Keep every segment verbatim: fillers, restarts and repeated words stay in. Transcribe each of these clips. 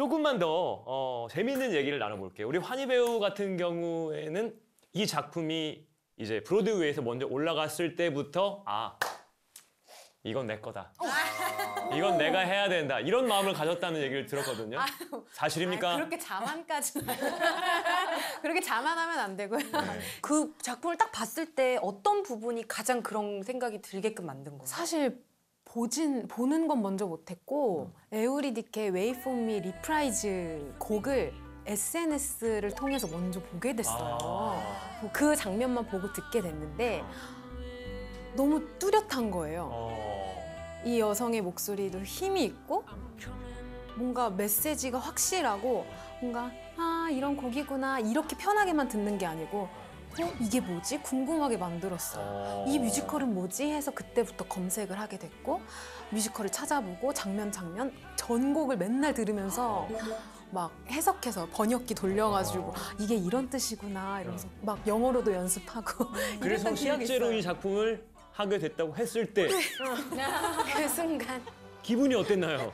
조금만 더 어, 재미있는 얘기를 나눠볼게요. 우리 환희 배우 같은 경우에는 이 작품이 이제 브로드웨이에서 먼저 올라갔을 때부터 아 이건 내 거다. 이건 내가 해야 된다. 이런 마음을 가졌다는 얘기를 들었거든요. 사실입니까? 아유, 그렇게 자만까지는. 그렇게 자만하면 안 되고요. 네. 그 작품을 딱 봤을 때 어떤 부분이 가장 그런 생각이 들게끔 만든 거예요? 사실 보진 보는 건 먼저 못했고 에우리디케 Wait For Me 리프라이즈 곡을 에스엔에스를 통해서 먼저 보게 됐어요. 아. 그 장면만 보고 듣게 됐는데 너무 뚜렷한 거예요. 어... 이 여성의 목소리도 힘이 있고 뭔가 메시지가 확실하고 뭔가 아 이런 곡이구나 이렇게 편하게만 듣는 게 아니고 어? 이게 뭐지? 궁금하게 만들었어요. 어... 이 뮤지컬은 뭐지? 해서 그때부터 검색을 하게 됐고 뮤지컬을 찾아보고 장면 장면 전곡을 맨날 들으면서 막 해석해서 번역기 돌려가지고 이게 이런 뜻이구나 이러면서 막 영어로도 연습하고 그래서 이랬던 기억이 실제로 있어요. 이 작품을 하게 됐다고 했을 때 그 순간 기분이 어땠나요?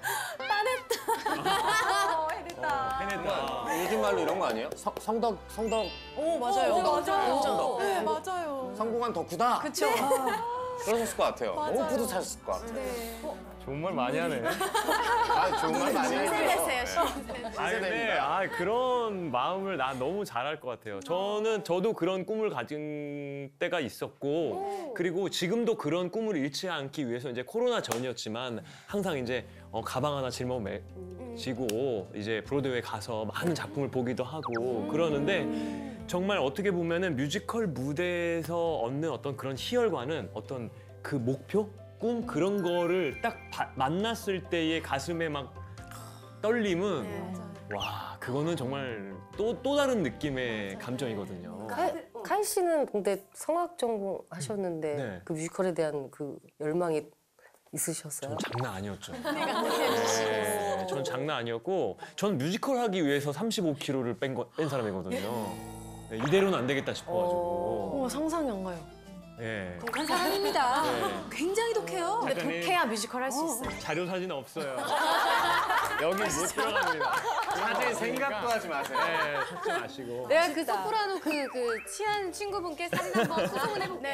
어, 해냈다. 해냈다. 요즘 말로 이런 거 아니에요? 성, 성덕, 성덕, 오 맞아요. 어, 맞아요. 성덕. 네, 맞아요. 성공한 덕후다. 그쵸. 그러셨을 것 같아요. 맞아요. 너무 뿌듯하셨을 것 같아요. 네. 좋은 말 많이 하네. 아, 정말 많이 신세대세요, 했어요. 아 근데 신세대입니다. 아 그런 마음을 나 너무 잘할 것 같아요. 저는 저도 그런 꿈을 가진 때가 있었고 그리고 지금도 그런 꿈을 잃지 않기 위해서 이제 코로나 전이었지만 항상 이제 어, 가방 하나 짊어지고 이제 브로드웨이 가서 많은 작품을 보기도 하고 그러는데 정말 어떻게 보면은 뮤지컬 무대에서 얻는 어떤 그런 희열과는 어떤 그 목표? 꿈 그런 거를 딱 바- 만났을 때의 가슴에 막 떨림은 네, 와 그거는 정말 또 또 다른 느낌의 감정이거든요. 카이, 카이 씨는 근데 성악 전공 하셨는데 네. 그 뮤지컬에 대한 그 열망이 있으셨어요? 전 장난 아니었죠. 네, 전 장난 아니었고 전 뮤지컬 하기 위해서 삼십오 킬로그램를 뺀, 거, 뺀 사람이거든요. 네, 이대로는 안 되겠다 싶어가지고. 어, 상상이 안 가요. 네. 독한 사람입니다. 네. 굉장히 독해요. 근데 작가님. 독해야 뮤지컬 할 수 있어요. 자료 사진 없어요. 여기 못 들어갑니다. 사실 생각도 하지 마세요. 네, 찾지 마시고. 내가 그 소프라노 그, 그 친한 친구분께 사진 한번 수송을 해볼게요.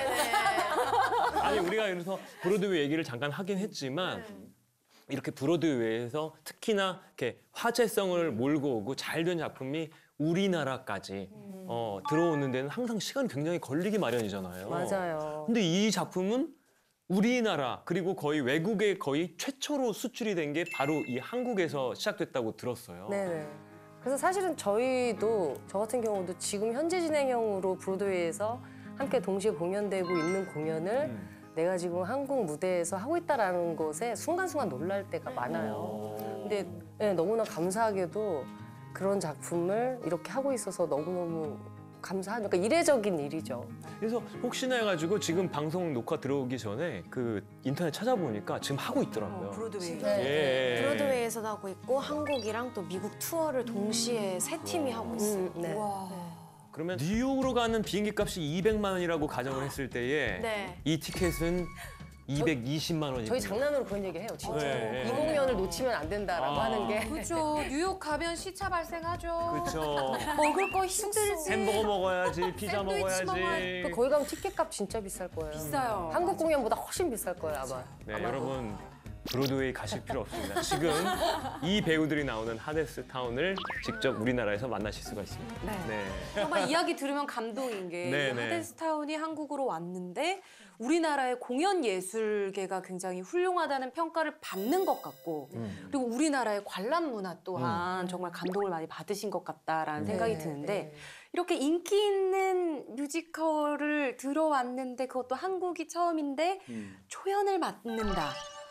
아니 우리가 여기서 브로드웨이 얘기를 잠깐 하긴 했지만 이렇게 브로드웨이에서 특히나 이렇게 화제성을 몰고 오고 잘 된 작품이 우리나라까지 어, 들어오는 데는 항상 시간이 굉장히 걸리기 마련이잖아요. 맞아요. 근데 이 작품은 우리나라 그리고 거의 외국에 거의 최초로 수출이 된 게 바로 이 한국에서 시작됐다고 들었어요. 네네. 그래서 사실은 저희도 저 같은 경우도 지금 현재 진행형으로 브로드웨이에서 함께 동시에 공연되고 있는 공연을 음. 내가 지금 한국 무대에서 하고 있다라는 것에 순간순간 놀랄 때가 많아요. 근데 네, 너무나 감사하게도 그런 작품을 이렇게 하고 있어서 너무너무 감사하니까 그러니까 이례적인 일이죠. 그래서 혹시나 해가지고 지금 방송 녹화 들어오기 전에 그 인터넷 찾아보니까 지금 하고 있더라고요. 브로드웨이. 네. 예. 브로드웨이에서도 하고 있고 한국이랑 또 미국 투어를 동시에 세 팀이 하고 있어요. 음, 네. 그러면 뉴욕으로 가는 비행기 값이 이백만 원이라고 가정을 했을 때에 네. 이 티켓은 이백이십만 원이고 저희 장난으로 그런 얘기 해요, 진짜. 네. 이 공연을 놓치면 안 된다라고 아. 하는 게. 그렇죠. 뉴욕 가면 시차 발생하죠. 그렇죠. 먹을 거 힘들지. 햄버거 먹어야지, 피자 샌드위치 먹어야지. 또 거기 가면 티켓값 진짜 비쌀 거예요. 비싸요. 한국 공연보다 훨씬 비쌀 거예요, 아마. 네, 여러분 브로드웨이 가실 필요 없습니다. 지금 이 배우들이 나오는 하데스 타운을 직접 우리나라에서 만나실 수가 있습니다. 네. 네. 정말 이야기 들으면 감동인 게 네, 네. 하데스타운이 한국으로 왔는데 우리나라의 공연 예술계가 굉장히 훌륭하다는 평가를 받는 것 같고 음. 그리고 우리나라의 관람 문화 또한 정말 감동을 많이 받으신 것 같다라는 생각이 네, 드는데 네. 이렇게 인기 있는 뮤지컬을 들어왔는데 그것도 한국이 처음인데 초연을 맡는다.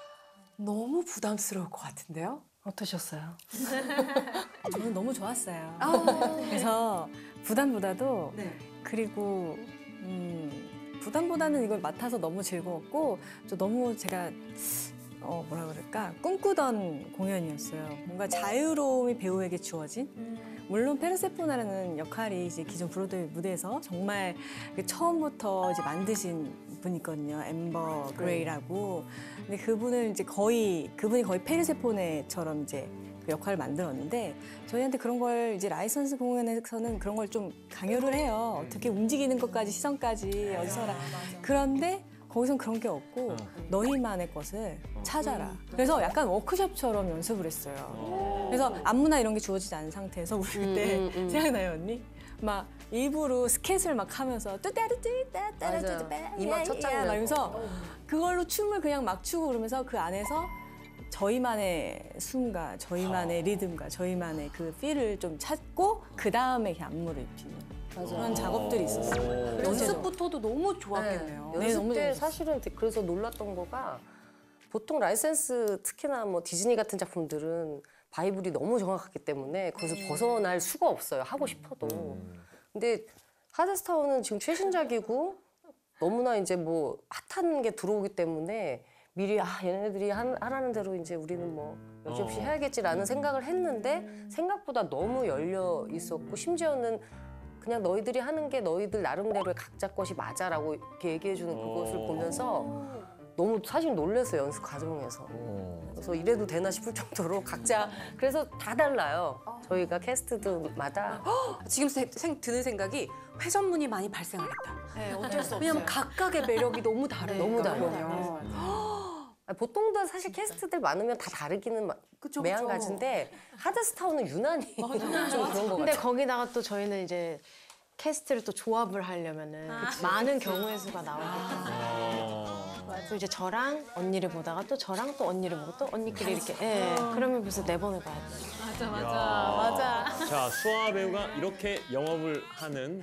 너무 부담스러울 것 같은데요? 어떠셨어요? 저는 너무 좋았어요. 아, 그래서 부담보다도 네. 그리고 음, 부담보다는 이걸 맡아서 너무 즐거웠고 또 너무 제가 어, 뭐라 그럴까 꿈꾸던 공연이었어요. 뭔가 자유로움이 배우에게 주어진. 물론 페르세포나라는 역할이 이제 기존 브로드웨이 무대에서 정말 그 처음부터 이제 만드신 분이거든요. 엠버 그레이라고. 근데 그분을 이제 거의 그분이 거의 페르세포네처럼 이제 그 역할을 만들었는데 저희한테 그런 걸 이제 라이선스 공연에서는 그런 걸 좀 강요를 해요. 어떻게 움직이는 것까지 시선까지 어디서나. 그런데 거기선 그런 게 없고 너희만의 것을 찾아라. 그래서 약간 워크숍처럼 연습을 했어요. 그래서 안무나 이런 게 주어지지 않은 상태에서 우리 그때 음, 음, 음. 생각나요 언니? 막 일부러 스케치를 막 하면서 맞아요. 이마 첫 장면. 막 이러면서 그걸로 춤을 그냥 막 추고 그러면서 그 안에서 저희만의 숨과 저희만의 리듬과 저희만의 그 필을 좀 찾고 그 다음에 안무를 입히는 그런 작업들이 있었어요. 연습부터도 너무 좋았겠네요. 네, 네, 연습 너무 때 재밌었어요. 사실은 그래서 놀랐던 거가 보통 라이센스 특히나 뭐 디즈니 같은 작품들은 바이블이 너무 정확하기 때문에 거기서 벗어날 수가 없어요. 하고 싶어도. 근데 하데스타운은 지금 최신작이고 너무나 이제 뭐 핫한 게 들어오기 때문에 미리 아 얘네들이 한, 하라는 대로 이제 우리는 뭐 여지없이 어. 해야겠지라는 생각을 했는데 생각보다 너무 열려 있었고 심지어는 그냥 너희들이 하는 게 너희들 나름대로의 각자 것이 맞아라고 이렇게 얘기해주는 그것을 어. 보면서 너무 사실 놀랐어요 연습 과정에서. 그래서 이래도 되나 싶을 정도로 각자 그래서 다 달라요. 저희가 캐스트들마다 지금 세- 생, 드는 생각이 회전문이 많이 발생하겠다. 네, 어쩔 수 없어요. 왜냐면 각각의 매력이 너무 다르니까. 너무 달라요. 아니, 보통도 사실 캐스트들 많으면 다 다르기는 마- 그쵸, 매한가지인데 하데스타운은 유난히 좀 그런 거 근데 같아요. 거기다가 또 저희는 이제 캐스트를 또 조합을 하려면은 많은 경우의 수가 나오기 때문에 또 이제 저랑 언니를 보다가 또 저랑 또 언니를 보고 또 언니끼리 이렇게 예, 그러면 벌써 네 번을 봐야 돼요. 맞아. 자, 수아 배우가 이렇게 영업을 하는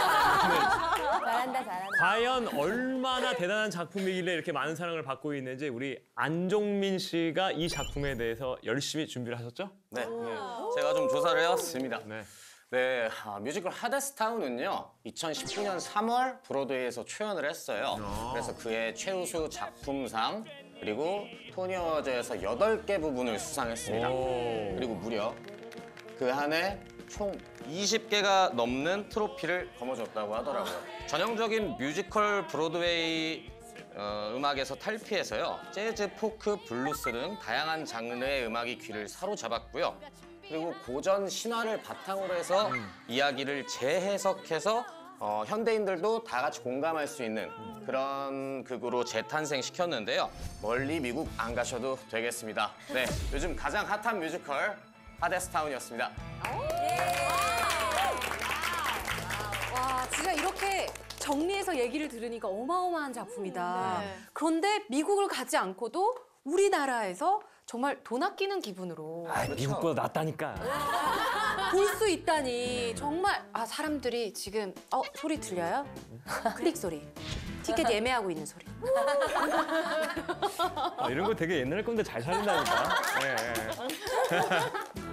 하데스타운은 잘한다 잘한다. 과연 얼마나 대단한 작품이길래 이렇게 많은 사랑을 받고 있는지 우리 안종민 씨가 이 작품에 대해서 열심히 준비를 하셨죠? 네. 제가 좀 조사를 해왔습니다. 네. 네, 아, 뮤지컬 하데스타운은요 이천십구 년 삼월 브로드웨이에서 초연을 했어요. 그래서 그의 최우수 작품상 그리고 토니 어워즈에서 여덟 개 부분을 수상했습니다. 오. 그리고 무려 그 한 해 총 이십 개가 넘는 트로피를 거머쥐었다고 하더라고요. 전형적인 뮤지컬 브로드웨이 어, 음악에서 탈피해서요. 재즈, 포크, 블루스 등 다양한 장르의 음악이 귀를 사로잡았고요. 그리고 고전 신화를 바탕으로 해서 이야기를 재해석해서 어, 현대인들도 다 같이 공감할 수 있는 그런 극으로 재탄생시켰는데요. 멀리 미국 안 가셔도 되겠습니다. 네, 요즘 가장 핫한 뮤지컬 하데스타운이었습니다. 와, 진짜 이렇게 정리해서 얘기를 들으니까 어마어마한 작품이다. 그런데 미국을 가지 않고도 우리나라에서 정말 돈 아끼는 기분으로 아, 미국보다 낫다니까. 볼 수 있다니 정말 아 사람들이 지금 어 소리 들려요? 클릭 소리. 티켓 예매하고 있는 소리. 아, 이런 거 되게 옛날 건데 잘 살린다니까. 네.